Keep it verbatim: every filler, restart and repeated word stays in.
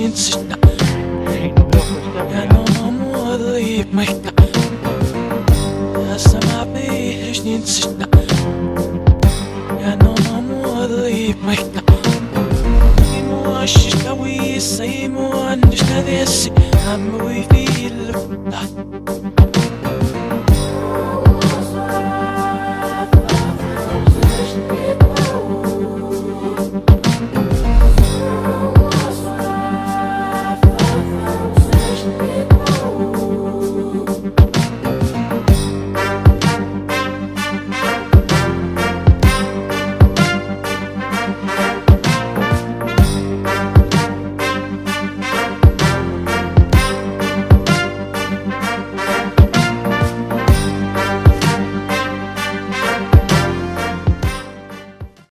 insista. Ya no muodoy mahka. Ya sama bish insista. Ya no muodoy mahka. Imo ashish kawi saymo andish nadesi. I'm we feel